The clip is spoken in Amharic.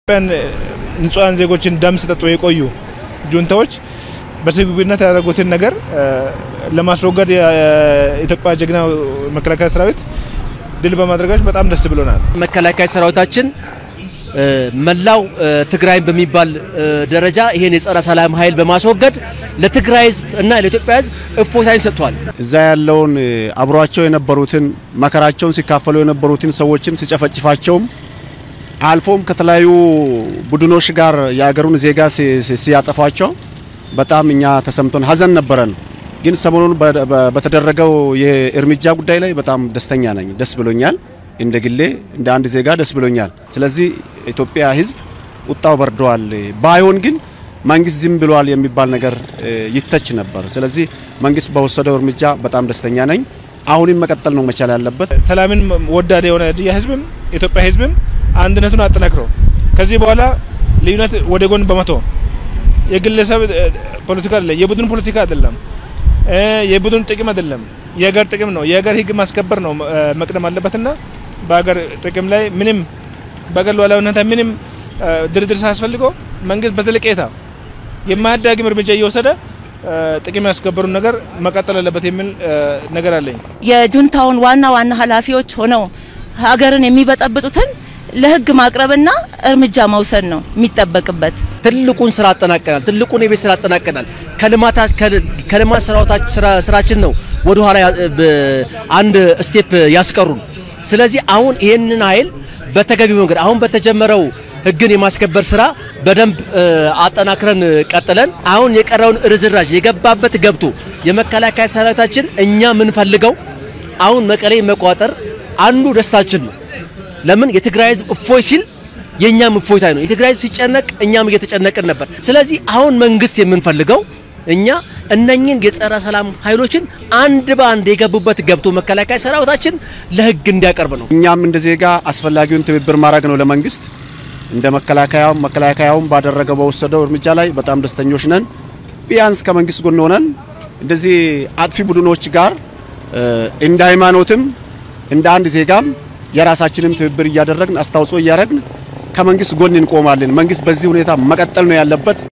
የኢትዮጵያን ንጹሃን ዜጎችን ደም ሲጠጡ የቆዩ ጁንታዎች በስግብግነት ያደረጉትን ነገር ለማስወገድ የኢትዮጵያ ጀግና መከላከያ ሰራዊት ድል በማድረጋቸው በጣም ደስ ብሎናል። መከላከያ ሰራዊታችን መላው ትግራይን በሚባል ደረጃ ይሄን የጸረ ሰላም ኃይል በማስወገድ ለትግራይ ህዝብ እና ለኢትዮጵያ ህዝብ እፎይታን ሰጥቷል። እዛ ያለውን አብሯቸው የነበሩትን መከራቸውን ሲካፈሉ የነበሩትን ሰዎችን ሲጨፈጭፋቸውም አልፎም ከተለያዩ ቡድኖች ጋር ያገሩን ዜጋ ሲያጠፋቸው በጣም እኛ ተሰምቶን ሀዘን ነበረን። ግን ሰሞኑን በተደረገው የእርምጃ ጉዳይ ላይ በጣም ደስተኛ ነኝ። ደስ ብሎኛል። እንደ ግሌ እንደ አንድ ዜጋ ደስ ብሎኛል። ስለዚህ ኢትዮጵያ ህዝብ ቁጣው በርዷል። ባይሆን ግን መንግስት ዝም ብሏል የሚባል ነገር ይተች ነበር። ስለዚህ መንግስት በወሰደው እርምጃ በጣም ደስተኛ ነኝ። አሁንም መቀጠል ነው መቻል ያለበት። ሰላምን ወዳድ የሆነ የህዝብም ኢትዮጵያ ህዝብም አንድነቱን አጠናክሮ ከዚህ በኋላ ልዩነት ወደ ጎን በመቶ የግለሰብ ፖለቲካ አይደለም፣ የቡድን ፖለቲካ አይደለም፣ የቡድን ጥቅም አይደለም፣ የሀገር ጥቅም ነው። የሀገር ህግ ማስከበር ነው መቅደም አለበትና በሀገር ጥቅም ላይ ምንም በሀገር ሉዓላዊነት ምንም ድርድር ሳያስፈልገው መንግስት በዘለቄታ የማያዳግም እርምጃ እየወሰደ ጥቅም ያስከበሩ ነገር መቀጠል አለበት የሚል ነገር አለኝ። የጁንታውን ዋና ኃላፊዎች ሆነው ሀገርን የሚበጠብጡትን ለህግ ማቅረብና እርምጃ መውሰድ ነው የሚጠበቅበት። ትልቁን ስራ አጠናቀናል። ትልቁን የቤት ስራ አጠናቀናል። ከልማት ስራችን ነው ወደ ኋላ አንድ ስቴፕ ያስቀሩን። ስለዚህ አሁን ይሄንን ኃይል በተገቢው መንገድ አሁን በተጀመረው ህግን የማስከበር ስራ በደንብ አጠናክረን ቀጥለን አሁን የቀረውን ርዝራጅ የገባበት ገብቶ የመከላከያ ሰራዊታችን እኛ ምን ፈልገው አሁን መቀሌ መቋጠር አንዱ ደስታችን ነው። ለምን የትግራይ ህዝብ እፎይ ሲል የኛም እፎይታ ነው። የትግራይ ህዝብ ሲጨነቅ እኛም እየተጨነቅን ነበር። ስለዚህ አሁን መንግስት የምንፈልገው እኛ እነኚህን የጸረ ሰላም ኃይሎችን አንድ ባንድ የገቡበት ገብቶ መከላከያ ሰራዊታችን ለህግ እንዲያቀርብ ነው። እኛም እንደ ዜጋ አስፈላጊውን ትብብር ማድረግ ነው ለመንግስት። እንደ መከላከያውም ባደረገው በወሰደው እርምጃ ላይ በጣም ደስተኞች ነን። ቢያንስ ከመንግስት ጎን ሆነን እንደዚህ አጥፊ ቡድኖች ጋር እንደ ሃይማኖትም እንደ አንድ ዜጋም የራሳችንም ትብብር እያደረግን አስተዋጽኦ እያደረግን ከመንግስት ጎን እንቆማለን። መንግስት በዚህ ሁኔታ መቀጠል ነው ያለበት።